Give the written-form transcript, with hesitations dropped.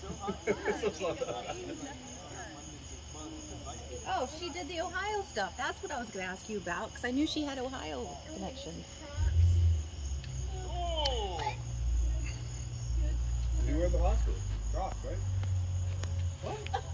Oh, she did the Ohio stuff. That's what I was going to ask you about, because I knew she had Ohio connections. You were in the hospital. Crocs, right? What?